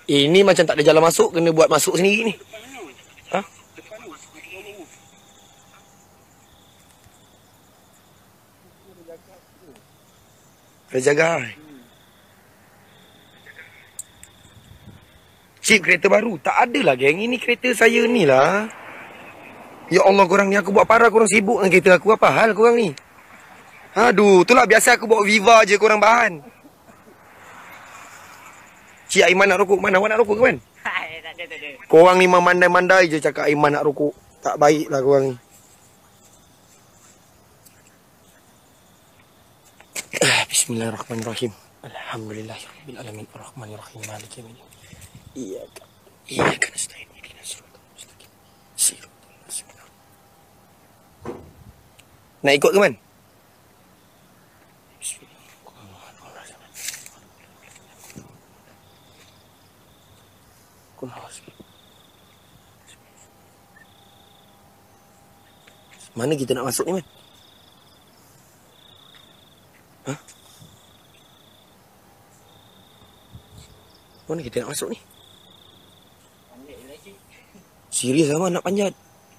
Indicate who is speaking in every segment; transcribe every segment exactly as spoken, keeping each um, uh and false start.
Speaker 1: Ini macam tak ada jalan masuk, kena buat masuk sendiri ni. Ha? Ada jaga. Cip kereta baru. Tak ada lah geng. Ini kereta saya ni lah. Ya Allah korang ni, aku buat parah korang sibuk dengan kereta aku. Apa hal korang ni? Aduh, itulah biasa aku bawa Viva je korang bahan. Cik Aiman nak rokok. Mana awak nak rokok ke man?
Speaker 2: Tak ada, tak ada.
Speaker 1: Korang ni memandai-mandai je cakap Aiman nak rokok. Tak baik lah korang ni. Bismillahirrahmanirrahim. Alhamdulillahirrahmanirrahim. Ar-Rahmanirrahim. Maliki yaumiddin. Iyyaka Iyyaka nasta'in. Ihdinas siratal mustaqim. Siratal mustaqim. Nak ikut ke man? Mana kita nak masuk ni man? Ha? Mana kita nak masuk ni? Serius lah man nak panjat.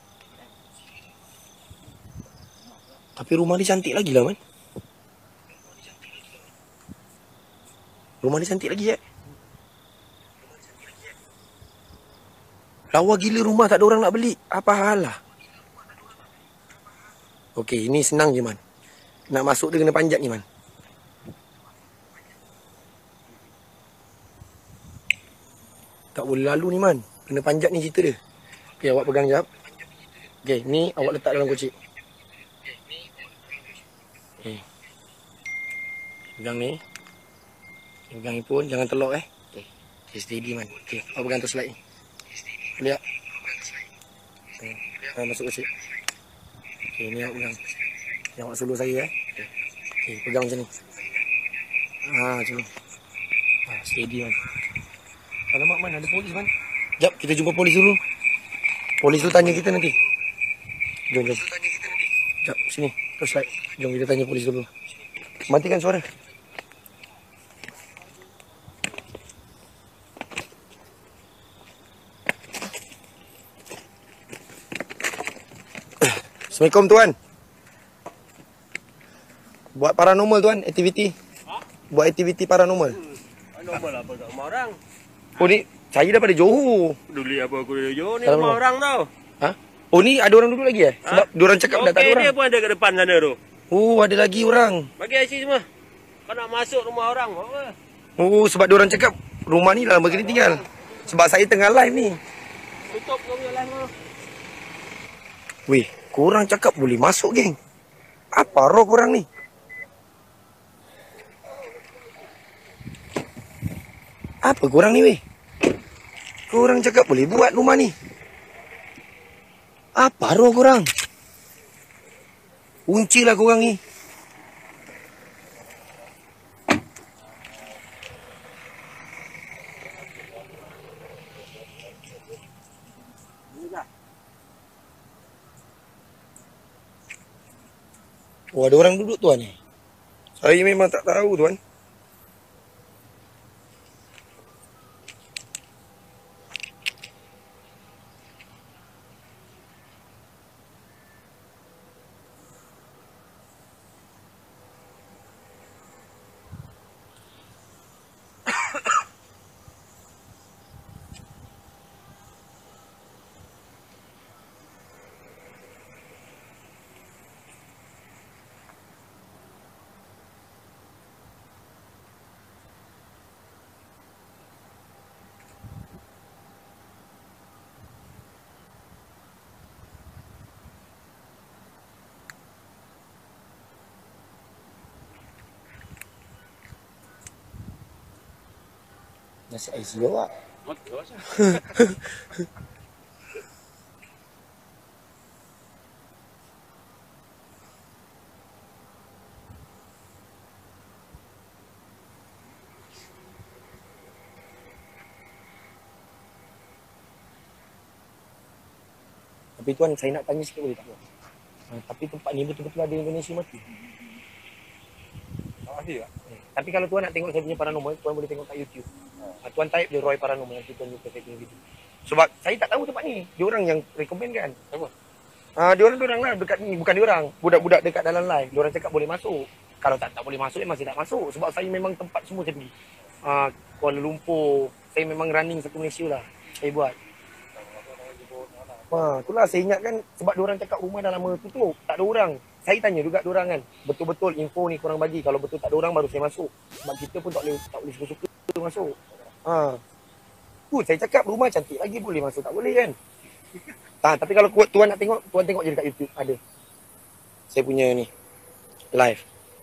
Speaker 1: Tapi rumah ni cantik lagi lah man. Rumah ni cantik lagi ya. Lawa gila rumah, tak ada orang nak beli. Apa hal lah? Okey, ini senang je man. Nak masuk dia kena panjat ni man. Tak boleh lalu ni man. Kena panjat ni cerita dia. Okey, awak pegang jap. Okey, ni awak letak dalam kocik. Okay. Pegang ni. Pegang ni pun jangan telok eh. Okey. Okay, steady man. Okey, awak pegang tu slide ni. Boleh tak? Okay. Awak masuk kocik. Okey, ni awak pegang. Yang awak suluh saya eh. Okey. Okay, pegang macam ni. Ha, macam ni. Ha, steady man. Alamak man, ada polis man. Jap, kita jumpa polis dulu. Polis tu tanya kita nanti. Jom, jom. Jap, sini. Terus slide. Jom kita tanya polis dulu. Matikan suara. Assalamualaikum tuan. Buat paranormal tuan, aktiviti. Ha? Buat aktiviti paranormal.
Speaker 2: Hmm. Paranormal apa kat rumah orang?
Speaker 1: Oh ni, saya daripada Johor.
Speaker 2: Dulu apa aku dari Johor ni rumah orang tau.
Speaker 1: Ha? Oh ni ada orang duduk lagi eh? Sebab ha? Diorang cakap dah tak ada orang.
Speaker 2: Dia pun ada kat depan sana tu.
Speaker 1: Oh, ada lagi orang.
Speaker 2: Bagi I C semua. Kau nak masuk rumah orang apa?
Speaker 1: Oh, sebab diorang cakap rumah ni lah begini tinggal. Sebab saya tengah live ni.
Speaker 2: Tutup kau punya live tu.
Speaker 1: Weh, korang cakap boleh masuk geng. Apa roh korang ni? Apa korang ni weh? Korang cakap boleh buat rumah ni. Apa roh korang? Unci lah korang ni. Oh, ada orang duduk tuan ni. Saya memang tak tahu tuan. Nasi I C U awak. Tapi tuan, saya nak tanya sikit boleh tak? Ha, tapi tempat ni betul-betul ada Indonesia mati. Tak ada tak? Eh, tapi kalau tuan nak tengok saya punya paranormal, tuan boleh tengok kat YouTube. Ha. Ha, tuan type je Roy Paranormal nanti tuan jumpa saya punya video. Sebab saya tak tahu tempat ni. Dia orang yang recommend kan.
Speaker 2: Apa?
Speaker 1: Ah, dia orang dia orang lah dekat ni, bukan dia orang. Budak-budak dekat dalam live. Dia orang cakap boleh masuk. Kalau tak tak boleh masuk, memang saya tak masuk sebab saya memang tempat semua saya pergi. Ah, Kuala Lumpur, saya memang running satu Malaysia lah. Saya buat. Ha, itulah saya ingat kan sebab dia orang cakap rumah dah lama tutup, tak ada orang. Saya tanya juga dia orang kan, betul-betul info ni korang bagi. Kalau betul tak ada orang baru saya masuk. Sebab kita pun tak boleh tak boleh suka-suka masuk. Ha. Tu saya cakap rumah cantik lagi boleh masuk, tak boleh kan? Ha, tapi kalau tuan nak tengok, tuan tengok je dekat YouTube ada. Saya punya ni live.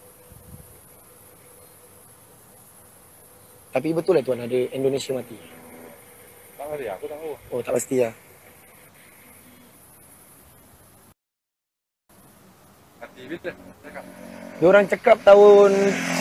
Speaker 1: Tapi betul lah tuan ada Indonesia mati.
Speaker 2: Tak ada, aku tahu.
Speaker 1: Oh, tak pasti lah.
Speaker 2: Mati bila? Cakap.
Speaker 1: Diorang cakap tahun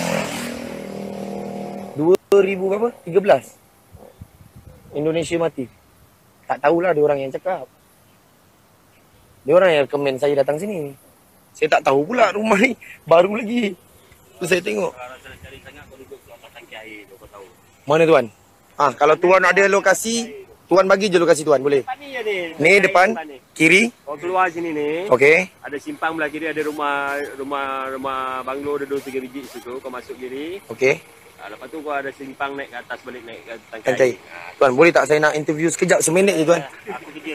Speaker 1: dua ribu berapa? tiga belas. Indonesia mati. Tak tahulah diorang yang cakap. Diorang yang recommend saya datang sini. Saya tak tahu pula rumah ni baru lagi. Tu saya tengok.
Speaker 2: Kalau saya cari sangat kau duduk kat atas tangki air tu kau tahu.
Speaker 1: Mana tuan? Ah, kalau tuan ada lokasi, tuan bagi je lokasi tuan, boleh?
Speaker 2: Depan ni je ni.
Speaker 1: Ni depan, kiri.
Speaker 2: Kau keluar sini ni.
Speaker 1: Okey.
Speaker 2: Ada simpang belah kiri, ada rumah rumah rumah banglo ada dua tiga biji situ. Kau masuk kiri.
Speaker 1: Okey.
Speaker 2: Ha, lepas tu kau ada simpang naik ke atas balik naik ke tangki
Speaker 1: Tangkai.
Speaker 2: air. Ha,
Speaker 1: Tuan, boleh tak saya nak interview sekejap, seminit je tuan?
Speaker 2: aku kerja.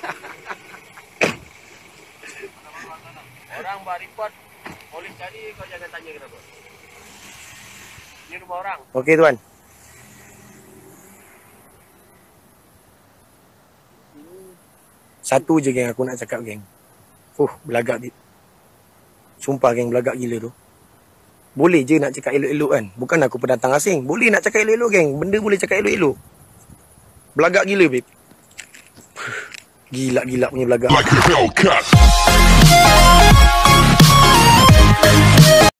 Speaker 2: Orang buat report, polis cari kau jangan tanya kenapa. Ini rumah orang.
Speaker 1: Okey tuan. Satu je geng aku nak cakap geng. Fuh, belagak bib. Sumpah geng, belagak gila tu. Boleh je nak cakap elok-elok kan. Bukan aku pendatang asing. Boleh nak cakap elok-elok geng. Benda boleh cakap elok-elok. Belagak gila bib. Gila-gila punya belagak.